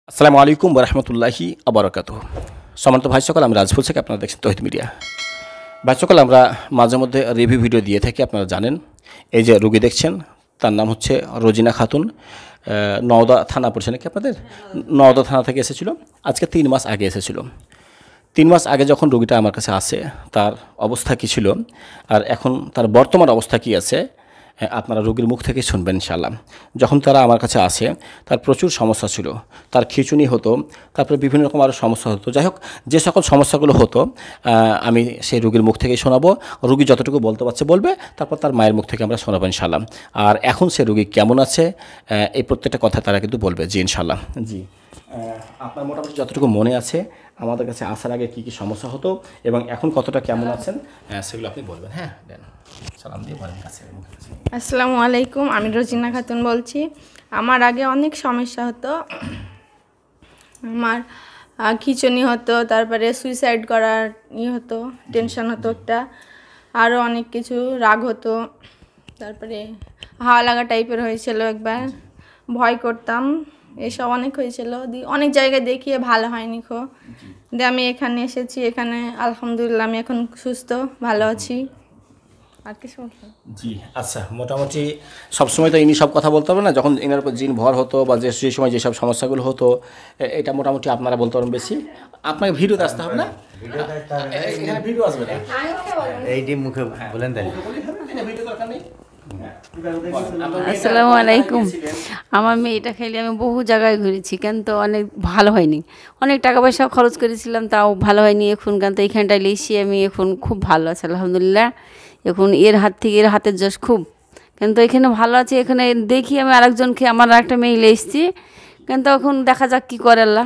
আসসালামু আলাইকুম ওয়া রাহমাতুল্লাহি ওয়া বারাকাতুহু। সম্মানিত ভাই সকল, আমি রাজফুল থেকে আপনারা দেখছেন তৌহিদ মিডিয়া। ভাই সকল, আমরা মাঝে মধ্যে রিভিউ ভিডিও দিয়ে থাকি, আপনারা জানেন। এই যে রোগী দেখছেন, তার নাম হচ্ছে রোজিনা খাতুন। নওদা থানা পড়ছে নাকি আপনাদের? নওদা থানা থেকে এসেছিল। আজকে 3 মাস আগে এসেছিল। 3 মাস আগে যখন রোগীটা আমার কাছে আসে, তার অবস্থা কী ছিল আর এখন তার বর্তমান অবস্থা কী আছে, আপনারা রোগীর মুখ থেকেই শুনবেন ইনশাআল্লাহ। যখন তারা আমার কাছে আসে, তার প্রচুর সমস্যা ছিল। তার খিঁচুনি হতো, তারপরে বিভিন্ন রকম আরও সমস্যা হতো। যাই হোক, যে সকল সমস্যাগুলো হতো আমি সেই রোগীর মুখ থেকেই শোনাবো। রোগী যতটুকু বলতে পারছে বলবে, তারপর তার মায়ের মুখ থেকে আমরা শোনাবো ইনশাআল্লাহ। আর এখন সে রোগী কেমন আছে, এই প্রত্যেকটা কথা তারা কিন্তু বলবে। জি ইনশাআল্লাহ। জি, আপনার মোটামুটি যতটুকু মনে আছে আমাদের কাছে আসার আগে কী কী সমস্যা হতো এবং এখন কতটা কেমন আছেন, সেগুলো আপনি বলবেন। হ্যাঁ, দেন সালাম দিয়ে বলেন কাছে। আসসালামু আলাইকুম, আমি রোজিনা খাতুন বলছি। আমার আগে অনেক সমস্যা হতো। আমার খিঁচুনি হতো, তারপরে সুইসাইড করার হতো, টেনশন হতো একটা, আরও অনেক কিছু, রাগ হতো, তারপরে হাওয়া লাগা টাইপের হয়েছিল একবার, ভয় করতাম, এসব অনেক হয়েছিল। অনেক জায়গায় দেখিয়ে ভালো হয়নি দিয়ে আমি এখানে এসেছি। এখানে আলহামদুলিল্লাহ আমি এখন সুস্থ, ভালো আছি। আর কি সমস্যা? জি আচ্ছা, মোটামুটি সবসময় তো ইনি সব কথা বলতে হবে না। যখন এনার উপর জিন ভর হতো বা যে সময় যেসব সমস্যাগুলো হতো, এটা মোটামুটি আপনারা বলতে পারেন বেশি। আপনাকে ভিডিওতে আসতে হবে না, এখানে ভিডিও আসবে না, এইটি মুখে বলেন তাই। ভিডিও দরকার নেই। আসসালামু আলাইকুম। আমার মেয়েটা খেলে আমি বহু জায়গায় ঘুরেছি, কিন্তু অনেক ভালো হয়নি। অনেক টাকা পয়সা খরচ করেছিলাম, তাও ভালো হয়নি। এখন কিন্তু এইখানটায় লেসি আমি এখন খুব ভালো আছি আলহামদুলিল্লাহ। এখন এর হাত থেকে এর হাতের যশ খুব, কিন্তু এখানে ভালো আছে। এখানে দেখি আমি আরেকজনকে, আমার আরেকটা মেয়ে এসেছি, কিন্তু এখন দেখা যাক কী করে আল্লাহ।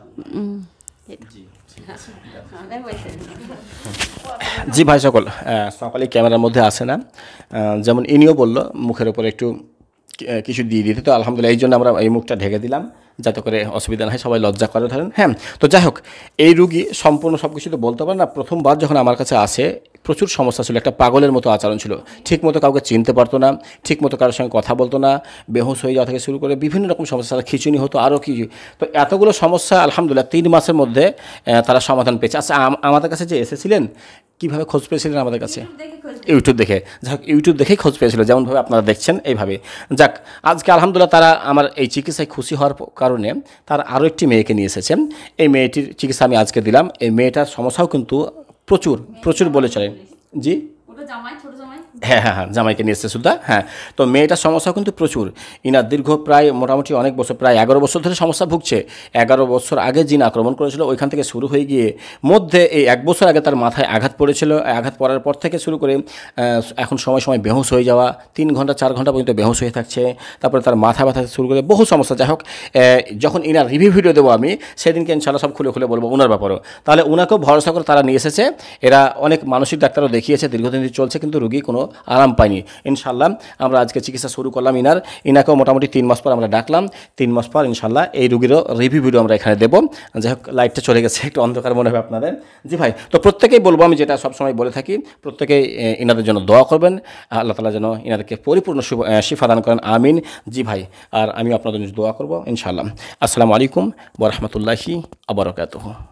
জি ভাই সকল, সকালে ক্যামেরার মধ্যে আসে না, যেমন ইনিও বললো মুখের ওপর একটু কিছু দিয়ে দিতে, তো আলহামদুলিল্লাহ এই জন্য আমরা এই মুখটা ঢেকে দিলাম যাতে করে অসুবিধা না হয়, সবাই লজ্জা করে ধরেন। হ্যাঁ, তো যাই হোক, এই রুগী সম্পূর্ণ সব কিছু তো বলতে পারে না। প্রথমবার যখন আমার কাছে আসে প্রচুর সমস্যা ছিল, একটা পাগলের মতো আচরণ ছিল, ঠিকমতো কাউকে চিনতে পারতো না, ঠিকমতো কারোর সঙ্গে কথা বলতো না, বেহুশ হয়ে যাওয়া থেকে শুরু করে বিভিন্ন রকম সমস্যা, খিঁচুনি হতো, আরও কিছু। তো এতগুলো সমস্যা আলহামদুলিল্লাহ 3 মাসের মধ্যে তারা সমাধান পেয়েছে। আচ্ছা, আমাদের কাছে যে এসেছিলেন, কীভাবে খোঁজ পেয়েছিলেন আমাদের কাছে? ইউটিউব দেখে। যাক, ইউটিউব দেখেই খোঁজ পেয়েছিল, যেমনভাবে আপনারা দেখছেন এইভাবে। যাক, আজকে আলহামদুলিল্লাহ তারা আমার এই চিকিৎসায় খুশি হওয়ার কারণে তার আরও একটি মেয়েকে নিয়ে এসেছেন। এই মেয়েটির চিকিৎসা আমি আজকে দিলাম। এই মেয়েটার সমস্যাও কিন্তু প্রচুর প্রচুর বলে চলে। জি হ্যাঁ হ্যাঁ হ্যাঁ, জামাইকে নিয়ে এসছে সুদ্ধা। হ্যাঁ, তো মেয়েটার সমস্যা কিন্তু প্রচুর। ইনার দীর্ঘ প্রায় মোটামুটি অনেক বছর, প্রায় 11 বছর ধরে সমস্যা ভুগছে। 11 বছর আগে জিন আক্রমণ করেছিল, ওইখান থেকে শুরু হয়ে গিয়ে মধ্যে এই 1 বছর আগে তার মাথায় আঘাত পড়েছিল। আঘাত পড়ার পর থেকে শুরু করে এখন সময় সময় বেহুশ হয়ে যাওয়া, 3 ঘন্টা 4 ঘন্টা পর্যন্ত বেহুশ হয়ে থাকছে। তারপরে তার মাথা ব্যথা শুরু করে বহু সমস্যা। যাই হোক, যখন ইনার রিভিউ ভিডিও দেবো আমি, সেদিনকে ইনশাআল্লাহ সব খুলে খুলে বলবো ওনার ব্যাপারেও। তাহলে ওনাকেও ভরসা করে তারা নিয়ে এসেছে। এরা অনেক মানসিক ডাক্তারও দেখিয়েছে, দীর্ঘদিন চলছে, কিন্তু রোগী কোনো আরাম পায়নি। ইনশাআল্লাহ আমরা আজকে চিকিৎসা শুরু করলাম ইনাকেও মোটামুটি 3 মাস পর আমরা ডাকলাম। 3 মাস পর ইনশাআল্লাহ এই রোগীরও রিভিউ ভিডিও আমরা এখানে দেবো। যাই হোক, লাইটটা চলে গেছে, একটু অন্ধকার মনে হবে আপনাদের। জি ভাই, তো প্রত্যেকেই বলবো, আমি যেটা সবসময় বলে থাকি, প্রত্যেকেই ইনাদের জন্য দোয়া করবেন, আল্লাহ তাআলা যেন ইনাদেরকে পরিপূর্ণ শিফা দান করেন, আমিন। জি ভাই, আর আমি আপনাদের জন্য দোয়া করবো ইনশাআল্লাহ। আসসালামু আলাইকুম ওয়া রাহমাতুল্লাহি ওয়া বারাকাতুহু।